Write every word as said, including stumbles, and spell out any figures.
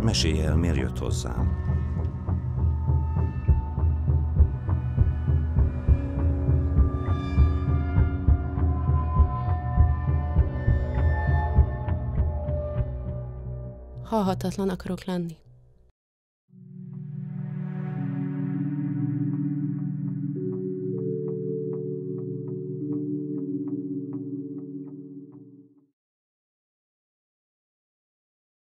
Mesélj el, miért jött hozzám. Halhatatlan akarok lenni.